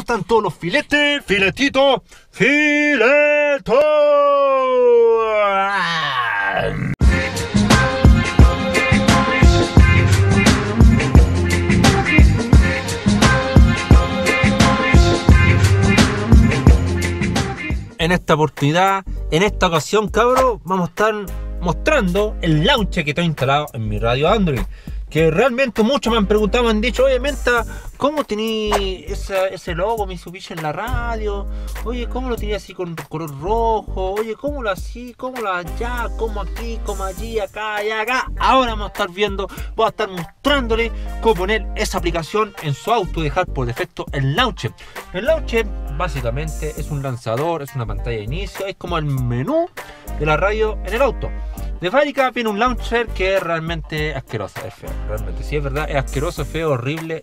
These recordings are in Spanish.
están todos los filetes? Filetitos, filetos. En esta oportunidad, en esta ocasión, cabros, vamos a estar mostrando el launcher que tengo instalado en mi radio Android. Que realmente muchos me han preguntado, me han dicho: oye, Menta, ¿cómo tení ese logo Mitsubishi en la radio? Oye, ¿cómo lo tenía así con color rojo? Oye, ¿cómo lo así? ¿Cómo lo allá? ¿Cómo aquí? ¿Cómo allí? Acá, allá, acá. Ahora vamos a estar viendo, voy a estar mostrándole cómo poner esa aplicación en su auto y dejar por defecto el launcher. El launcher básicamente es un lanzador, es una pantalla de inicio, es como el menú de la radio en el auto. De fábrica viene un launcher que es realmente asqueroso, es feo, realmente, sí es verdad, es asqueroso, feo, horrible.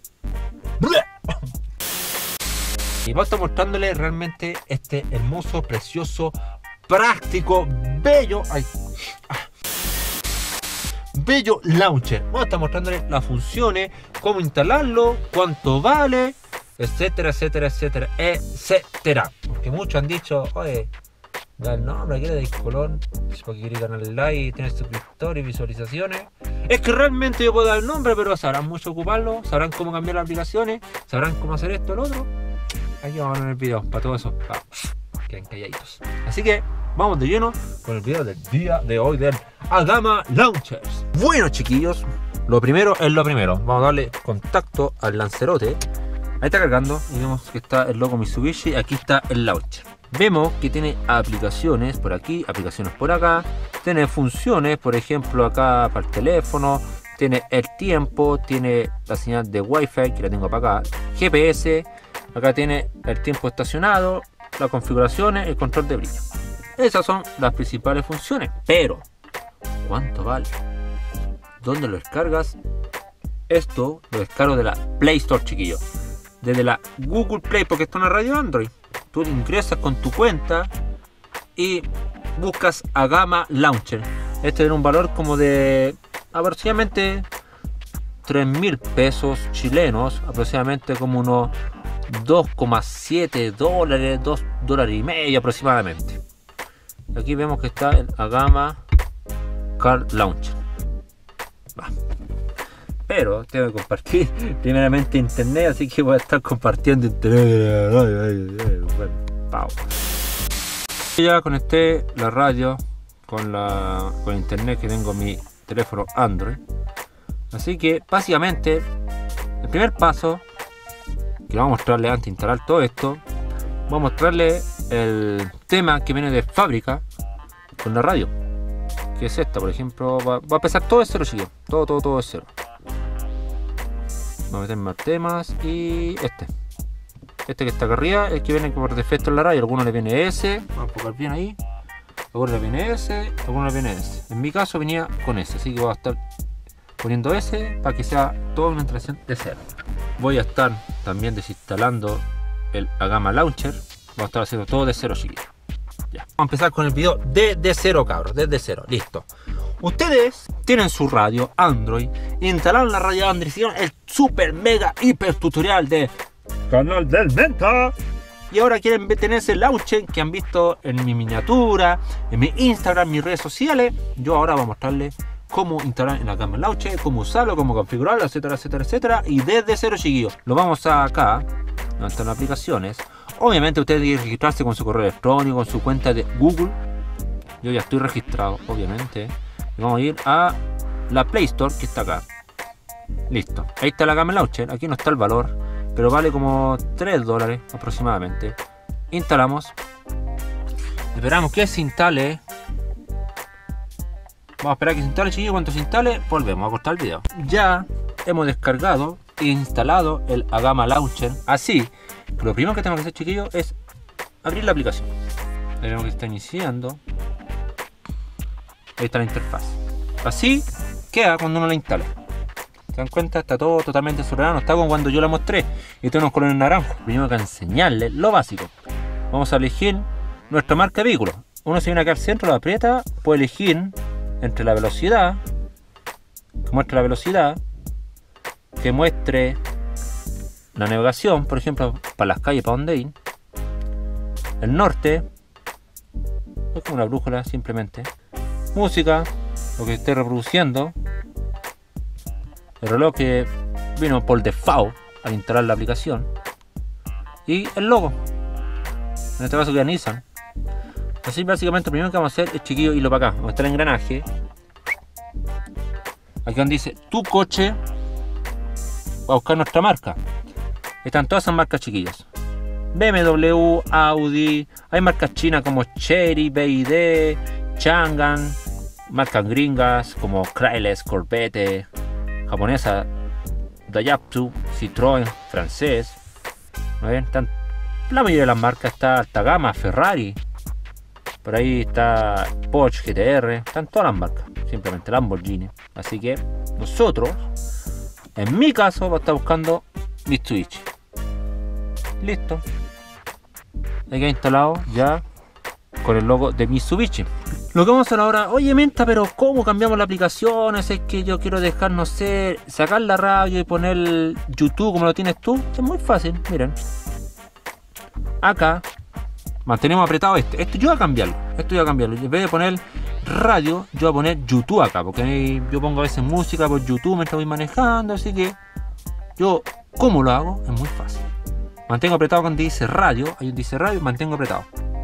Y voy a estar mostrándole realmente este hermoso, precioso, práctico, bello, bello launcher. Voy a estar mostrándole las funciones, cómo instalarlo, cuánto vale, etcétera, etcétera, etcétera, etcétera. Porque muchos han dicho: oye, da el nombre, quiere de color, porque quiere ganar el like, tener suscriptores y visualizaciones. Es que realmente yo puedo dar el nombre, pero sabrán mucho ocuparlo, sabrán cómo cambiar las aplicaciones, sabrán cómo hacer esto, lo otro. Aquí vamos a ver el video, para todo eso, queden calladitos. Así que vamos de lleno con el video del día de hoy del Agama Launchers. Bueno, chiquillos, lo primero es lo primero. Vamos a darle contacto al lancerote. Ahí está cargando y vemos que está el logo Mitsubishi. Aquí está el launcher. Vemos que tiene aplicaciones por aquí, aplicaciones por acá. Tiene funciones, por ejemplo, acá para el teléfono. Tiene el tiempo, tiene la señal de Wi-Fi, que la tengo para acá. GPS, acá tiene el tiempo estacionado, las configuraciones, el control de brillo. Esas son las principales funciones. Pero, ¿cuánto vale? ¿Dónde lo descargas? Esto lo descargo de la Play Store, chiquillos. Desde la Google Play, porque está en una radio Android. Tú ingresas con tu cuenta y buscas Agama Launcher. Este tiene un valor como de aproximadamente 3.000 pesos chilenos, aproximadamente como unos 2,7 dólares, 2 dólares y medio aproximadamente. Aquí vemos que está el Agama Car Launcher. Pero tengo que compartir primeramente internet, así que voy a estar compartiendo internet. Ya conecté la radio con internet que tengo en mi teléfono Android. Así que básicamente el primer paso que vamos a mostrarle antes de instalar todo esto, voy a mostrarle el tema que viene de fábrica con la radio, que es esta, por ejemplo. Va a empezar todo de cero, chicos, todo de cero. Vamos a meter más temas y este que está acá arriba, el que viene por defecto en la radio. Algunos le viene S, vamos a enfocar bien ahí. Algunos le viene S, algunos le viene S. En mi caso venía con S, así que voy a estar poniendo S para que sea toda una instalación de cero. Voy a estar también desinstalando el Agama Launcher. Voy a estar haciendo todo de cero, chiquillos. Ya. Vamos a empezar con el video desde cero, cabros, desde cero, listo. Ustedes tienen su radio Android, instalaron la radio Android, hicieron el super mega hiper tutorial de Canal del Menta y ahora quieren tener ese launcher que han visto en mi miniatura, en mi Instagram, mis redes sociales. Yo ahora voy a mostrarles cómo instalar en Agama Launcher, cómo usarlo, cómo configurarlo, etcétera, etcétera, etcétera. Y desde cero, chiquillos, lo vamos a acá, donde están las aplicaciones. Obviamente ustedes tienen que registrarse con su correo electrónico, con su cuenta de Google. Yo ya estoy registrado, obviamente. Y vamos a ir a la Play Store, que está acá. Listo, ahí está la Agama Launcher. Aquí no está el valor, pero vale como 3 dólares aproximadamente. Instalamos. Esperamos que se instale. Vamos a esperar que se instale, chiquillos. Cuando se instale, volvemos a cortar el video. Ya hemos descargado e instalado el Agama Launcher. Así que lo primero que tenemos que hacer, chiquillos, es abrir la aplicación. Ahí vemos que está iniciando. Ahí está la interfaz. Así queda cuando uno la instala. ¿Se dan cuenta? Está todo totalmente desordenado. Está como cuando yo la mostré. Y tiene unos colores naranjos. Primero que enseñarles lo básico. Vamos a elegir nuestra marca de vehículo. Uno se viene acá al centro, lo aprieta. Puede elegir entre la velocidad. Que muestre la velocidad. Que muestre la navegación, por ejemplo, para las calles, para donde ir. El norte, es como una brújula simplemente. Música, lo que esté reproduciendo. El reloj que vino por default al instalar la aplicación. Y el logo, en este caso que es Nissan. Así básicamente lo primero que vamos a hacer es, chiquillo, irlo para acá, donde está el engranaje. Aquí donde dice tu coche, va a buscar nuestra marca. Están todas esas marcas, chiquillos. BMW, Audi, hay marcas chinas como Chery, BYD, Changan, marcas gringas como Chrysler, Corvette, japonesa, Daihatsu, Citroën, francés. ¿No ven? Están, la mayoría de las marcas está alta gama, Ferrari. Por ahí está Porsche, GTR, están todas las marcas, simplemente Lamborghini. Así que nosotros, en mi caso, vamos a estar buscando Mitsubishi. Listo. Ahí queda instalado ya con el logo de Mitsubishi. Lo que vamos a hacer ahora, oye Menta, pero ¿cómo cambiamos la aplicación? Es que yo quiero dejar, no sé, sacar la radio y poner YouTube como lo tienes tú. Es muy fácil, miren. Acá mantenemos apretado este yo voy a cambiarlo. En vez de poner radio, yo voy a poner YouTube acá, porque yo pongo a veces música por YouTube mientras voy manejando, así que yo, ¿cómo lo hago? Es muy fácil. Mantengo apretado cuando dice radio, ahí dice radio, mantengo apretado.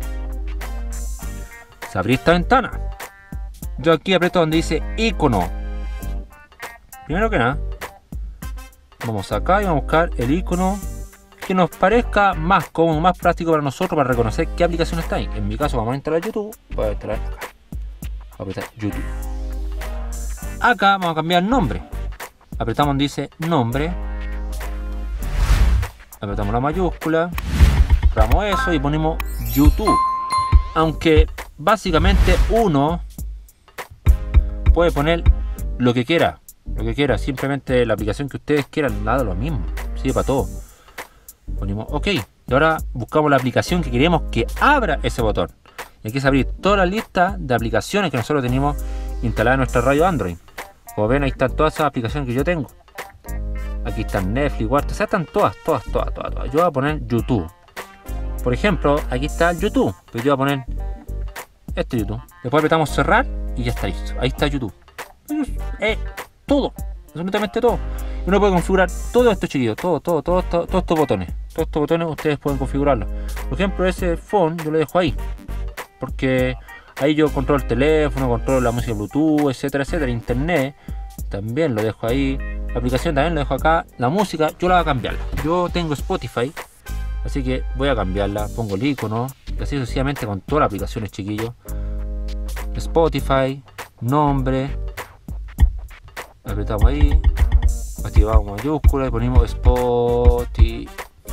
Se abre esta ventana. Yo aquí aprieto donde dice icono. Primero que nada, vamos acá y vamos a buscar el icono que nos parezca más cómodo, más práctico para nosotros para reconocer qué aplicación está ahí. En mi caso vamos a instalar YouTube, voy a instalar acá. Vamos a apretar YouTube. Acá vamos a cambiar el nombre. Apretamos donde dice nombre. Apretamos la mayúscula. Cerramos eso y ponemos YouTube. Aunque básicamente uno puede poner lo que quiera. Simplemente la aplicación que ustedes quieran, nada lo mismo. Sirve para todo. Ponemos OK y ahora buscamos la aplicación que queremos que abra ese botón. Y aquí se abrir toda la lista de aplicaciones que nosotros tenemos instaladas en nuestra radio Android. Como ven, ahí están todas esas aplicaciones que yo tengo. Aquí están Netflix, WhatsApp, o sea, están todas. Yo voy a poner YouTube. Por ejemplo, aquí está el YouTube, pero yo voy a poner este YouTube. Después apretamos cerrar y ya está listo. Ahí está YouTube. Todo, absolutamente todo. Uno puede configurar todo esto, chiquillos, todos estos botones. Todos estos botones ustedes pueden configurarlos. Por ejemplo, ese phone yo lo dejo ahí, porque ahí yo controlo el teléfono, controlo la música Bluetooth, etcétera. Internet también lo dejo ahí. La aplicación también lo dejo acá. La música yo la voy a cambiar. Yo tengo Spotify, así que voy a cambiarla. Pongo el icono y así sucesivamente con todas las aplicaciones, chiquillos. Spotify, nombre, apretamos ahí, activamos mayúscula y ponemos Spotify.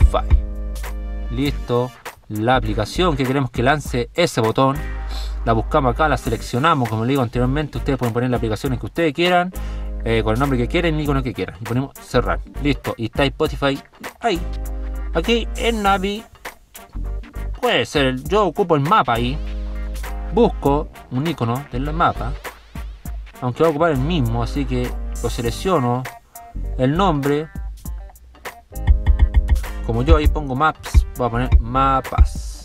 Listo. La aplicación que queremos que lance ese botón, la buscamos acá, la seleccionamos, como le digo anteriormente. Ustedes pueden poner las aplicaciones que ustedes quieran, con el nombre que quieran, el icono que quieran, y ponemos cerrar. Listo. Y está Spotify ahí. Aquí en Navi puede ser, yo ocupo el mapa ahí, busco un icono del mapa, aunque voy a ocupar el mismo, así que lo selecciono, el nombre, como yo ahí pongo maps, voy a poner mapas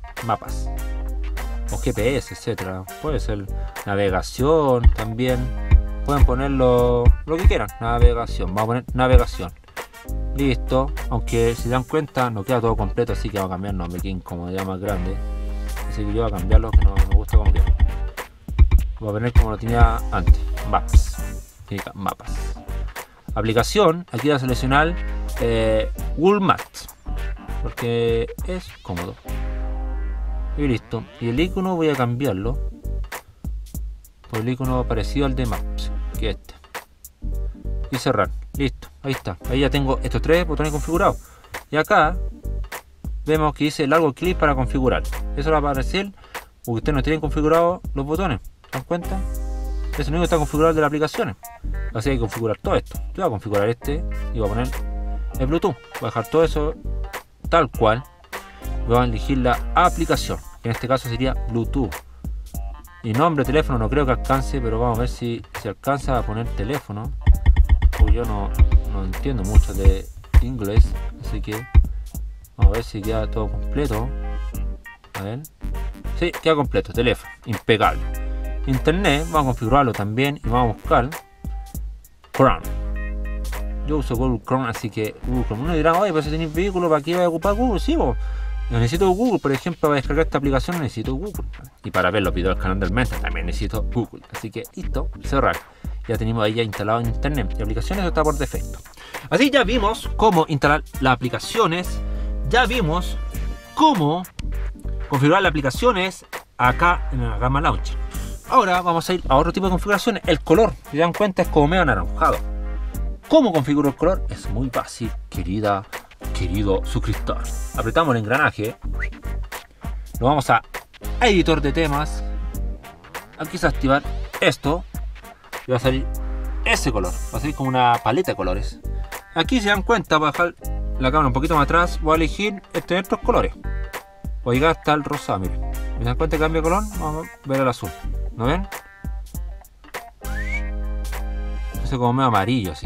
o GPS, etcétera. Puede ser navegación también, pueden ponerlo lo que quieran. Navegación, vamos a poner navegación. Listo, aunque si se dan cuenta no queda todo completo, así que vamos a cambiar el nombre, que incomodidad más grande. Así que yo voy a cambiarlo, que no me gusta como queda. Voy a poner como lo tenía antes, mapas. Aplicación, aquí voy a seleccionar Google Maps, porque es cómodo. Y listo. Y el icono voy a cambiarlo por el icono parecido al de Maps, que es este. Y cerrar. Listo. Ahí está. Ahí ya tengo estos tres botones configurados. Y acá vemos que dice largo clic para configurar. Eso va a aparecer porque ustedes no tienen configurados los botones. ¿Se dan cuenta? Eso es lo único que está configurado de las aplicaciones. Así que hay que configurar todo esto. Yo voy a configurar este y voy a poner el Bluetooth. Voy a dejar todo eso tal cual. Voy a elegir la aplicación, que en este caso sería Bluetooth. Y nombre, teléfono, no creo que alcance, pero vamos a ver si alcanza a poner teléfono. Porque yo no entiendo mucho de inglés, así así que vamos a ver si queda todo completo. A ver. Sí, queda completo, teléfono, impecable. Internet, vamos a configurarlo también y vamos a buscar Chrome. Yo uso Google Chrome, así que Google Chrome. Uno dirá, oye, pero si tenéis vehículo, ¿para qué voy a ocupar Google? Sí, vos. Yo necesito Google, por ejemplo, para descargar esta aplicación necesito Google. Y para ver los videos del canal del Mentor también necesito Google. Así que listo, cerrar. Ya tenemos ahí ya instalado en internet. Y aplicaciones está por defecto. Así ya vimos cómo instalar las aplicaciones. Ya vimos cómo configurar las aplicaciones acá en la gama Launcher. Ahora vamos a ir a otro tipo de configuraciones. El color, si se dan cuenta, es como medio anaranjado. ¿Cómo configuro el color? Es muy fácil, querido suscriptor. Apretamos el engranaje. Nos vamos a editor de temas. Aquí se va a activar esto. Y va a salir ese color. Va a salir como una paleta de colores. Aquí se dan cuenta, para bajar la cámara un poquito más atrás, voy a elegir de estos colores. Voy a llegar hasta el rosado, miren. ¿Me dan cuenta que cambia de color? Vamos a ver el azul. ¿No ven? Ese como medio amarillo así.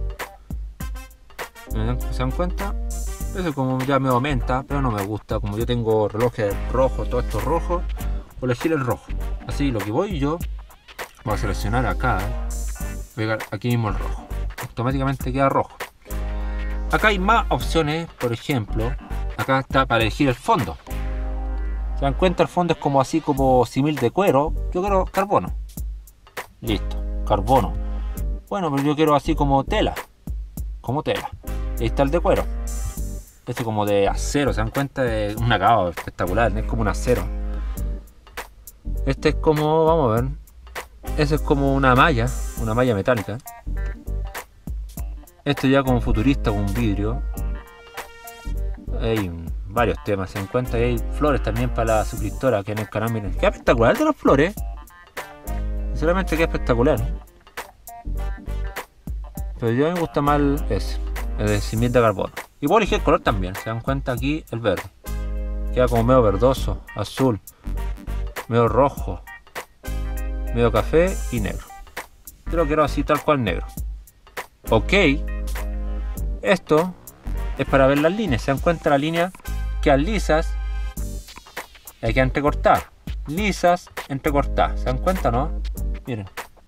¿Se dan cuenta? Eso como ya me aumenta, pero no me gusta. Como yo tengo relojes rojos, todo esto rojo, voy a elegir el rojo. Así lo que voy yo, voy a seleccionar acá, voy a pegar aquí mismo el rojo. Automáticamente queda rojo. Acá hay más opciones, por ejemplo, acá está para elegir el fondo. ¿Se dan cuenta? El fondo es como así, como símil de cuero. Yo quiero carbono. Listo, carbono. Bueno, pero yo quiero así como tela. Como tela. Ahí está el de cuero. Este como de acero, ¿se dan cuenta? Es un acabado espectacular, es como un acero. Este es como, vamos a ver. Ese es como una malla metálica. Este ya como futurista con vidrio. Hay varios temas, se dan cuenta. Y hay flores también para la suscriptora que en el canal. Miren, qué espectacular de las flores. Sinceramente qué espectacular. Pero yo me gusta más ese, el de cimiento de carbono. Y puedo elegir el color también, se dan cuenta aquí el verde. Queda como medio verdoso, azul, medio rojo, medio café y negro. Yo lo quiero así tal cual negro. Ok. Esto es para ver las líneas. Se dan cuenta las líneas quedan lisas. Y hay que entrecortar. Lisas, entrecortadas. ¿Se dan cuenta, no? Miren.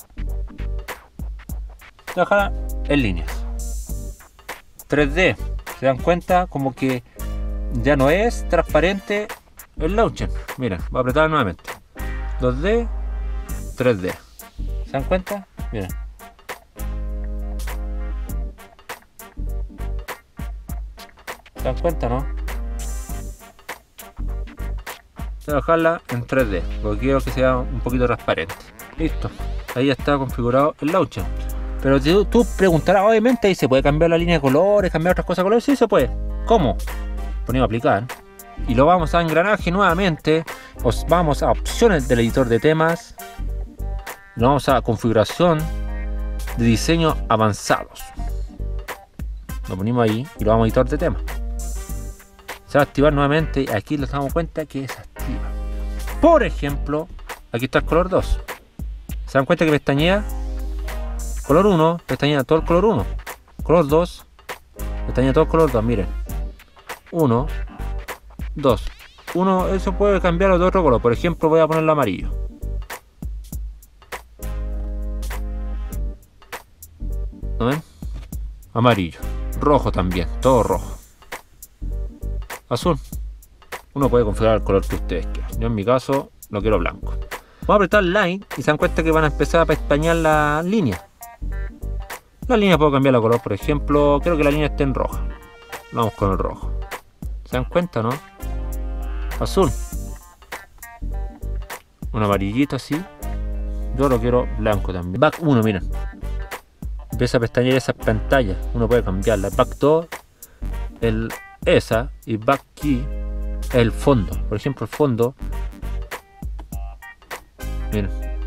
Trabajar en líneas. 3D. Se dan cuenta como que ya no es transparente el launcher. Miren, voy a apretar nuevamente. 2D, 3D. ¿Se dan cuenta? Miren. ¿Se dan cuenta, no? Trabajarla en 3D, porque quiero que sea un poquito transparente. Listo. Ahí ya está configurado el launcher. Pero tú preguntarás, obviamente, ¿y se puede cambiar la línea de colores, cambiar otras cosas de colores? Sí, se puede. ¿Cómo? Ponemos aplicar. Y lo vamos a engranaje nuevamente. Os vamos a opciones del editor de temas. Nos vamos a configuración de diseño avanzados. Lo ponemos ahí y lo vamos a editor de temas. Se va a activar nuevamente. Aquí nos damos cuenta que se activa. Por ejemplo, aquí está el color 2. ¿Se dan cuenta que pestañea? Color 1, pestañea todo el color 1. Color 2, pestañea todo el color 2. Miren. 1, 2. 1, eso puede cambiarlo de otro color. Por ejemplo, voy a ponerlo amarillo. ¿No ven? Amarillo. Rojo también, todo rojo. Azul. Uno puede configurar el color que ustedes quieran. Yo en mi caso lo quiero blanco. Vamos a apretar Line y se dan cuenta que van a empezar a pestañear las líneas. La línea puedo cambiar de color, por ejemplo, creo que la línea esté en roja. Vamos con el rojo. ¿Se dan cuenta, no? Azul. Un amarillito así. Yo lo quiero blanco también. Back 1, miren. Empieza a pestañear esas pantallas. Uno puede cambiarla. Back 2, esa. Y back key es el fondo. Por ejemplo, el fondo. Miren.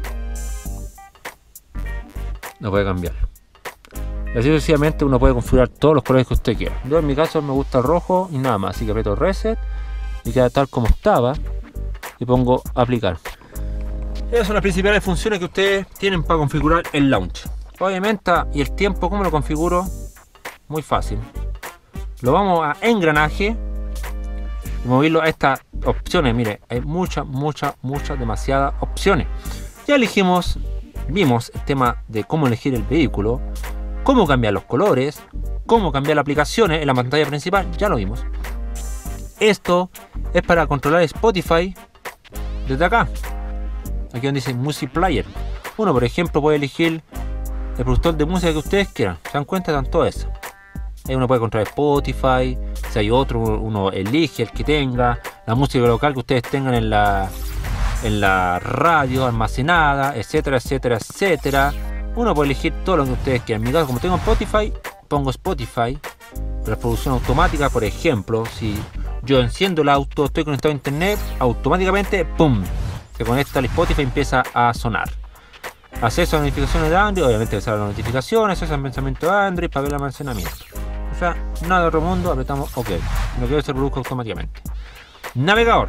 No puede cambiarlo. Y así sucesivamente uno puede configurar todos los colores que usted quiera. Yo en mi caso me gusta el rojo y nada más. Así que aprieto reset y queda tal como estaba. Y pongo aplicar. Esas son las principales funciones que ustedes tienen para configurar el launcher. Obviamente, y el tiempo, ¿cómo lo configuro? Muy fácil. Lo vamos a engranaje y moverlo a estas opciones. Mire, hay muchas, demasiadas opciones. Ya vimos el tema de cómo elegir el vehículo, cómo cambiar los colores, cómo cambiar las aplicaciones en la pantalla principal, ya lo vimos. Esto es para controlar Spotify desde acá. Aquí donde dice Music Player. Uno, por ejemplo, puede elegir el productor de música que ustedes quieran. ¿Se dan cuenta? Están todo eso. Ahí uno puede controlar Spotify. Si hay otro, uno elige el que tenga. La música local que ustedes tengan en la radio almacenada, etcétera, etcétera, etcétera. Uno puede elegir todo lo que ustedes quieran. En mi caso, como tengo Spotify, pongo Spotify. Reproducción automática, por ejemplo, si yo enciendo el auto, estoy conectado a internet, automáticamente, ¡pum!, se conecta al Spotify y empieza a sonar. Acceso a notificaciones de Android, obviamente salen las notificaciones, acceso al pensamiento de Android para ver el almacenamiento. O sea, nada de otro mundo, apretamos OK. Lo que se produzca automáticamente. Navegador.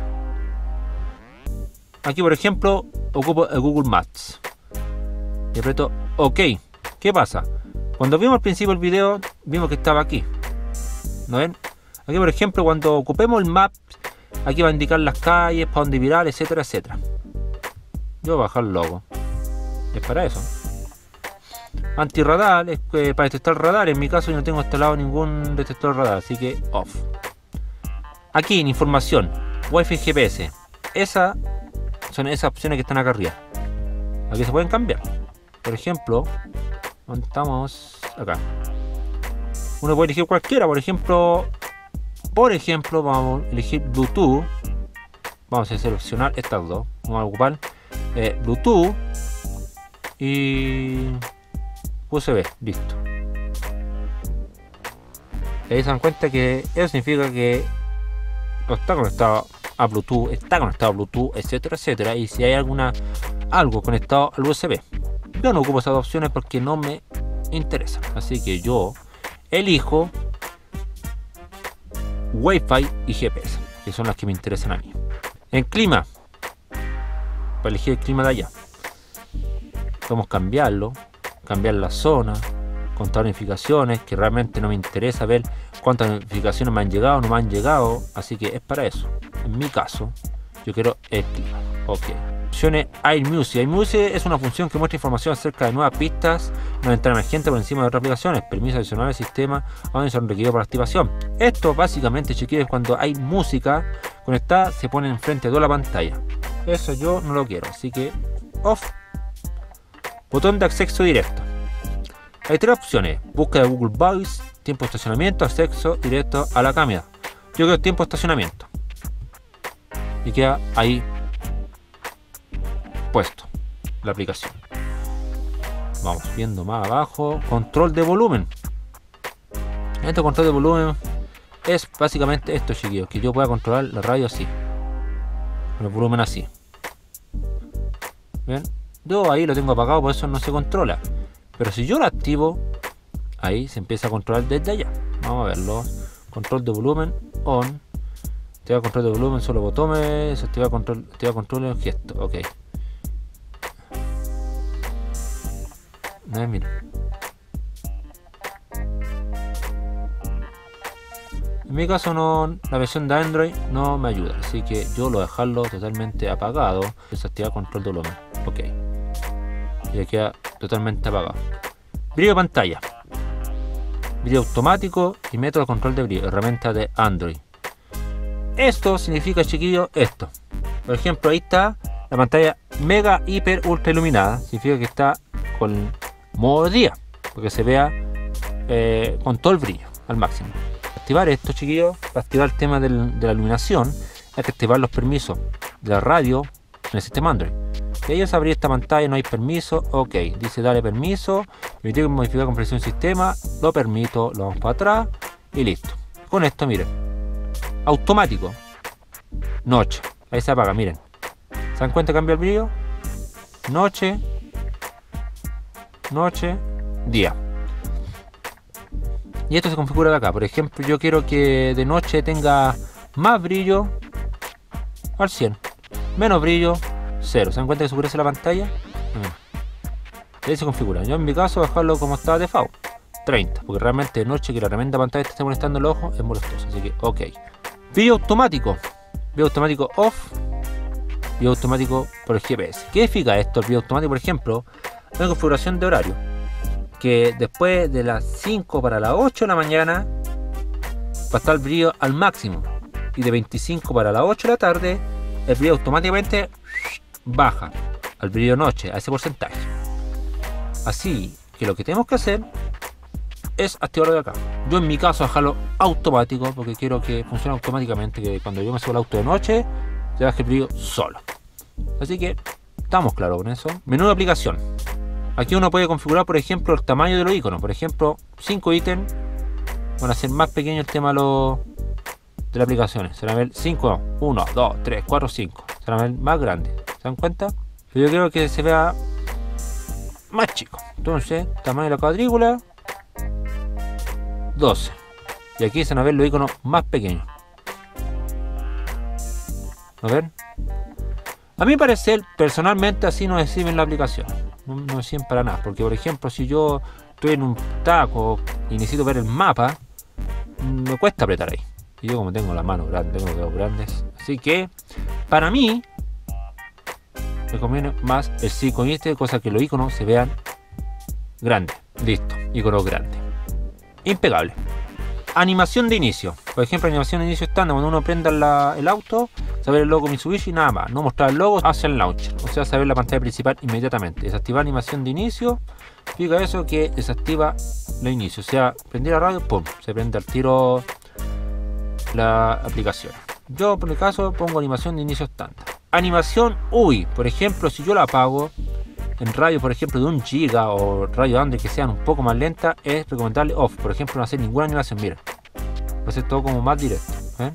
Aquí, por ejemplo, ocupo el Google Maps. Y aprieto OK. ¿Qué pasa? Cuando vimos al principio el video, vimos que estaba aquí. ¿No ven? Aquí, por ejemplo, cuando ocupemos el Maps, aquí va a indicar las calles, para dónde virar, etcétera, etcétera. Yo voy a bajar el logo. Es para eso. Antirradar, es para detectar radar. En mi caso yo no tengo instalado ningún detector radar, así que off. Aquí en información, Wi-Fi, GPS. Esas son esas opciones que están acá arriba. Aquí se pueden cambiar. Por ejemplo, estamos acá. Uno puede elegir cualquiera. Por ejemplo, vamos a elegir Bluetooth. Vamos a seleccionar estas dos. Vamos a ocupar Bluetooth y USB. Listo. Ahí se dan cuenta que eso significa que está conectado a Bluetooth, etcétera, etcétera. Y si hay algo conectado al USB. Yo no ocupo esas opciones porque no me interesa. Así que yo elijo Wi-Fi y GPS, que son las que me interesan a mí. En clima, para elegir el clima de allá, podemos cambiarlo, cambiar la zona, contar notificaciones, que realmente no me interesa ver cuántas notificaciones me han llegado o no me han llegado, así que es para eso. En mi caso, yo quiero el clima. OK. Opciones iMusic. iMusic es una función que muestra información acerca de nuevas pistas, una ventana emergente por encima de otras aplicaciones, permisos adicionales al sistema donde son requeridos para activación. Esto básicamente, chiquillos, cuando hay música conectada se pone enfrente de toda la pantalla. Eso yo no lo quiero, así que off. Botón de acceso directo. Hay tres opciones: búsqueda de Google Voice, tiempo de estacionamiento, acceso directo a la cámara. Yo quiero tiempo de estacionamiento y queda ahí puesto la aplicación. Vamos viendo más abajo. Control de volumen. Este control de volumen es básicamente esto, chiquillos, que yo pueda controlar la radio así, con el volumen así. Bien, yo ahí lo tengo apagado, por eso no se controla. Pero si yo lo activo, ahí se empieza a controlar desde allá. Vamos a verlo. Control de volumen on. Activa control de volumen, solo botones. Activa control de gesto. OK. Mira. En mi caso no, la versión de Android no me ayuda, así que yo lo voy a dejarlo totalmente apagado. Desactivar control de volumen. OK. Y ya queda totalmente apagado. Brillo de pantalla, brillo automático y método de control de brillo, herramienta de Android. Esto significa, chiquillos, esto. Por ejemplo, ahí está la pantalla mega hiper ultra iluminada. Significa que está con modo día, porque se vea con todo el brillo al máximo. Para activar esto, chiquillos, para activar el tema de la iluminación, hay que activar los permisos de la radio en el sistema Android. Y ahí se abrir esta pantalla, no hay permiso. OK, dice dale permiso, permitir modificar compresión del sistema, lo permito, lo vamos para atrás y listo. Con esto, miren, automático, noche, ahí se apaga, miren, ¿se dan cuenta que cambia el brillo? Noche, día. Y esto se configura de acá. Por ejemplo, yo quiero que de noche tenga más brillo al 100, menos brillo 0. ¿Se dan cuenta que oscurece la pantalla? Ahí se configura. Yo en mi caso voy a dejarlo como está default. 30, porque realmente de noche que la tremenda pantalla te esté molestando el ojo es molestoso, así que ok. Video automático off, video automático por el GPS. ¿Qué significa esto? El video automático, por ejemplo, una configuración de horario, que después de las 5 para las 8 de la mañana va a estar el brillo al máximo, y de 25 para las 8 de la tarde el brillo automáticamente baja al brillo noche, a ese porcentaje. Así que lo que tenemos que hacer es activarlo de acá. Yo en mi caso dejarlo automático, porque quiero que funcione automáticamente, que cuando yo me subo el auto de noche se baje el brillo solo. Así que estamos claros con eso. Menú de aplicación. Aquí uno puede configurar, por ejemplo, el tamaño de los iconos. Por ejemplo, 5 ítems van a ser más pequeño el tema de las aplicaciones. Se van a ver 5, 1, 2, 3, 4, 5. Se van a ver más grandes. ¿Se dan cuenta? Pero yo quiero que se vea más chico. Entonces, tamaño de la cuadrícula 12. Y aquí se van a ver los iconos más pequeños. ¿A ver? A mi parecer, personalmente, así no me sirven la aplicación. No me sirven para nada. Porque, por ejemplo, si yo estoy en un taco y necesito ver el mapa, me cuesta apretar ahí. Y yo, como tengo las manos grandes, tengo los dedos grandes. Así que, para mí, me conviene más el icono este, cosa que los iconos se vean grandes. Listo, iconos grandes. Impecable. Animación de inicio. Por ejemplo, animación de inicio estándar. Cuando uno prenda el auto, saber el logo Mitsubishi y nada más. No mostrar el logo hacia el launcher. O sea, saber la pantalla principal inmediatamente. Desactivar animación de inicio. Explica eso que desactiva el inicio. O sea, prender la radio, pum. Se prende al tiro la aplicación. Yo, por el caso, pongo animación de inicio estándar. Animación UI. Por ejemplo, si yo la apago en radio, por ejemplo, de 1 GB o radio Android que sean un poco más lentas, es recomendable off. Por ejemplo, no hacer ninguna animación. Miren, va a ser todo como más directo.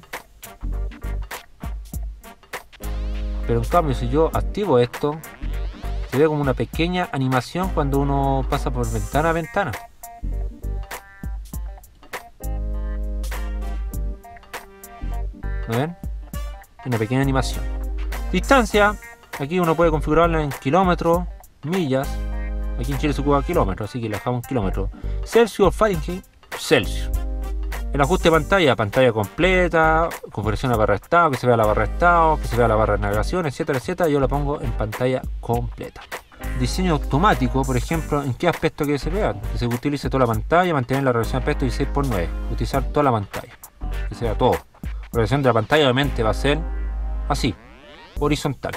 Pero en cambio, si yo activo esto, se ve como una pequeña animación cuando uno pasa por ventana a ventana. ¿Lo ven? Una pequeña animación. Distancia, aquí uno puede configurarla en kilómetros, millas. Aquí en Chile se ocupa kilómetros, así que le dejamos en kilómetros. Celsius o Fahrenheit, Celsius. El ajuste de pantalla, pantalla completa, configuración de barra de estado, que se vea la barra de estado, que se vea la barra de navegación, etcétera, etcétera. Yo la pongo en pantalla completa. Diseño automático, por ejemplo, ¿en qué aspecto que se vea? Que se utilice toda la pantalla, mantener la relación de aspecto 16:9. Utilizar toda la pantalla, que se vea todo. La relación de la pantalla obviamente va a ser así, horizontal.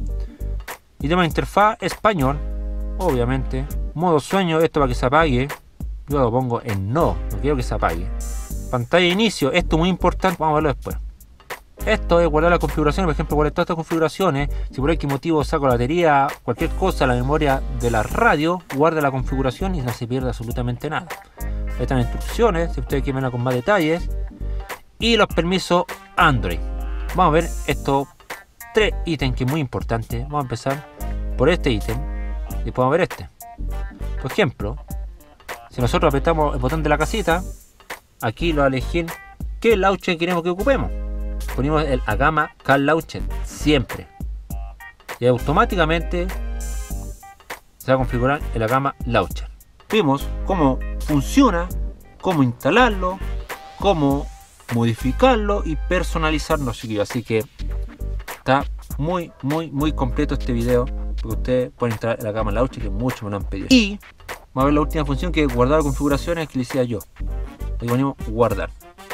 Y tema de interfaz, español, obviamente. Modo sueño, esto para que se apague. Yo lo pongo en no quiero que se apague. Pantalla de inicio, esto es muy importante, vamos a verlo después. Esto es guardar la configuración, por ejemplo, guardar todas estas configuraciones. Si por X motivo saco la batería, cualquier cosa, la memoria de la radio, guarda la configuración y no se pierde absolutamente nada. Ahí están las instrucciones, si ustedes quieren verla con más detalles. Y los permisos Android. Vamos a ver estos 3 ítems que es muy importante. Vamos a empezar por este ítem y después vamos a ver este. Por ejemplo, si nosotros apretamos el botón de la casita, aquí lo va a elegir qué launcher queremos que ocupemos. Ponemos el Agama Car Launcher siempre y automáticamente se va a configurar el Agama Launcher. Vimos cómo funciona, cómo instalarlo, cómo modificarlo y personalizarlo. Así que está muy completo este video, porque ustedes pueden instalar el Agama Launcher, que mucho me lo han pedido. Y vamos a ver la última función, que es guardar configuraciones, que le decía yo. Aquí ponemos guardar.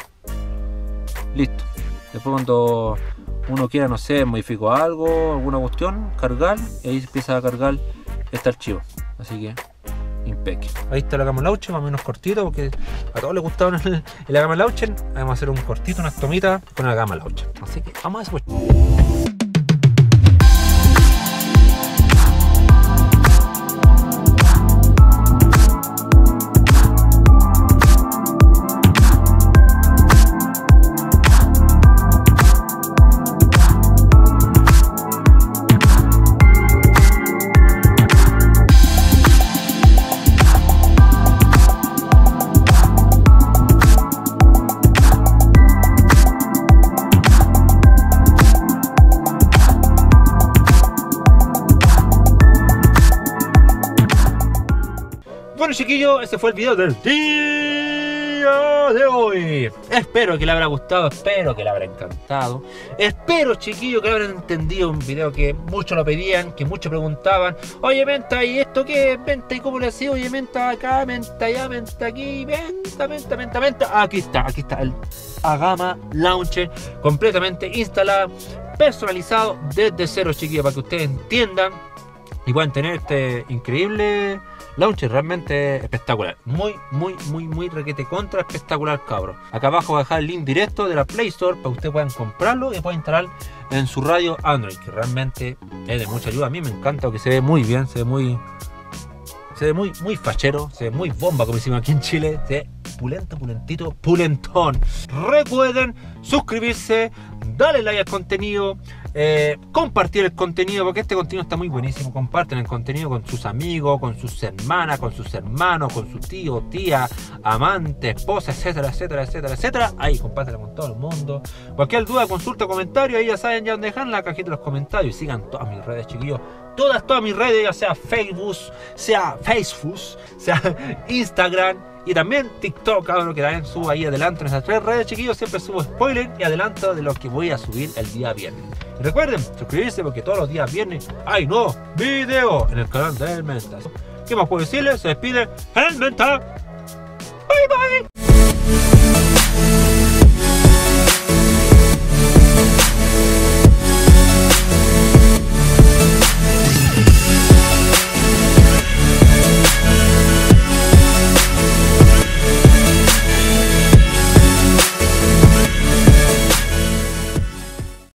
Listo. Después cuando uno quiera, no sé, modifico algo, alguna cuestión, cargar, y ahí empieza a cargar este archivo. Así que impecable. Ahí está el Agama Launcher, más o menos cortito, porque a todos les gustaba el Agama Launcher. Vamos a hacer un cortito, unas tomitas con el Agama Launcher. Así que vamos a eso pues. Bueno, chiquillos, ese fue el video del día de hoy. Espero que les habrá gustado, espero que les habrá encantado. Espero, chiquillos, que habrán entendido un video que muchos lo pedían, que muchos preguntaban. Oye, Menta, ¿y esto qué es? Menta, ¿y cómo le hacía? Oye, Menta acá, Menta allá, Menta aquí, Menta. Aquí está el Agama Launcher completamente instalado, personalizado desde cero, chiquillos, para que ustedes entiendan y puedan tener este increíble launcher realmente espectacular. Muy requete contra espectacular, cabros. Acá abajo voy a dejar el link directo de la Play Store para que ustedes puedan comprarlo y puedan instalar en su radio Android, que realmente es de mucha ayuda. A mí me encanta porque se ve muy bien, se ve muy fachero, se ve muy bomba, como decimos aquí en Chile. Se ve pulentito, pulentón. Recuerden suscribirse, darle like al contenido, compartir el contenido, porque este contenido está muy buenísimo. Comparten el contenido con sus amigos, con sus hermanas, con sus hermanos, con sus tíos, tía, amante, esposa, etcétera. Ahí compártelo con todo el mundo. Cualquier duda, consulta, comentario, ahí ya saben ya dónde dejan en la cajita de los comentarios. Y sigan todas mis redes, chiquillos. Todas mis redes, ya sea Facebook, sea Instagram y también TikTok, cabrón, que también subo ahí adelante en esas 3 redes, chiquillos. Siempre subo spoiler y adelanto de lo que voy a subir el día viernes. Y recuerden suscribirse porque todos los días viernes hay nuevos videos en el canal del Menta. ¿Qué más puedo decirles? Se despide el Menta. Bye.